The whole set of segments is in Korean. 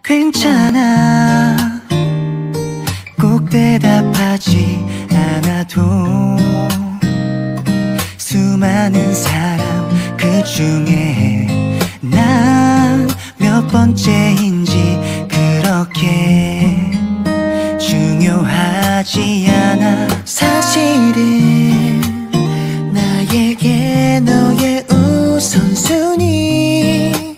괜찮아 꼭 대답하지 않아도 수많은 사람 그 중에 난 몇 번째인지 그렇게 중요하지 않아. 사실은 나에게 너의 우선순위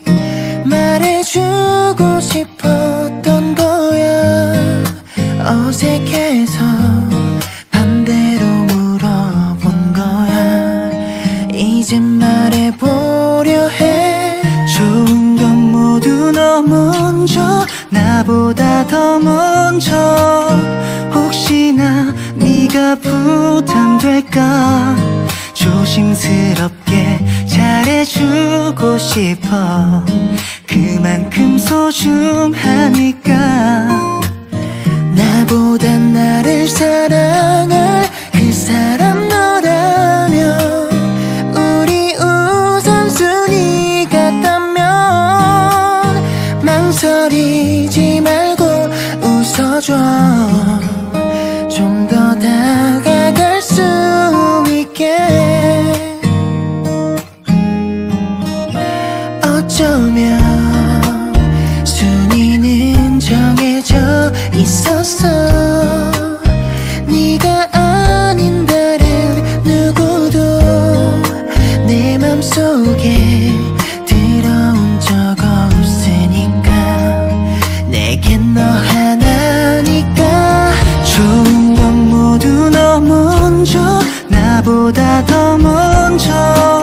말해주고 싶었던 거야. 어색해서 반대로 물어본 거야. 이젠 말해보려 해. 좋은 건 모두 너 먼저 나보다 더 먼저. 혹시나 네가 부담될까 조심스럽게 잘해주고 싶어. 그만큼 소중하니까. 나보다 나를 사랑할 그 사람 너라면 우리 우선순위 같다면 망설이지 말고 웃어줘. 좀 더 다가갈 수 있게. 어쩌면 순위는 정해져 있었어. 네가 아닌 다른 누구도 내 맘속에 들어온 적 없으니까. 내겐 너 하나니까. 좋은 건 모두 너 먼저 나보다 더 먼저.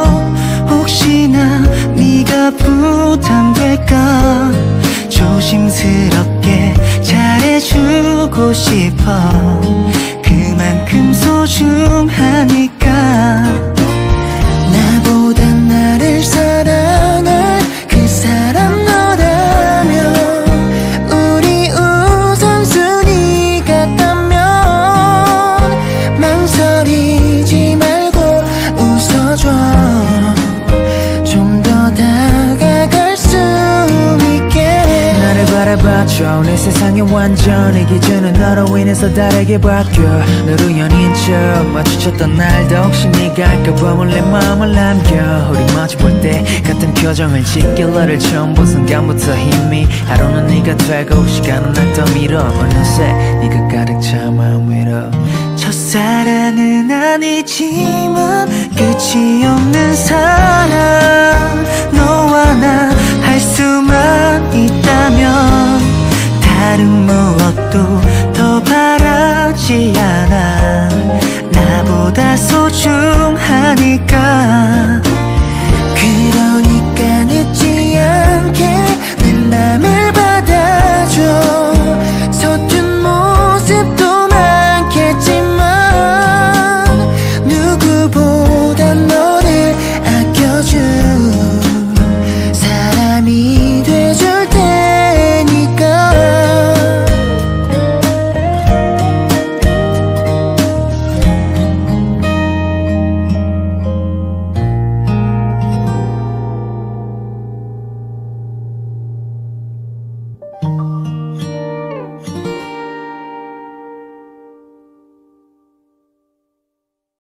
혹시나 네가 부담될까 조심스럽게 잘해주고 싶어. 그만큼 소중하니까. 나보다 나를 사랑할 그 사람 너라면 우리 우선순위 같다면 망설이지 말고 웃어줘. 좀 더 다가갈 수 있게. 나를 바라봐줘. 내 세상이 완전히 기준은 너로 인해서 다르게 바뀌어. 늘 우연인 척 마주쳤던 날도 혹시 네가 알까봐 몰래 마음을 남겨. 우리 마주볼 때 같은 표정을 짓길. 너를 처음 본 순간부터 힘이 하루는 네가 되고 시간은 날 떠밀어. 어느새 네가 가득 차 마음 위로. 첫사랑은 아니지만 끝이 없는 사랑. 너와 나 할 수만 있다면 다른 무엇도 더 바라지 않아. 나보다 소중하니까.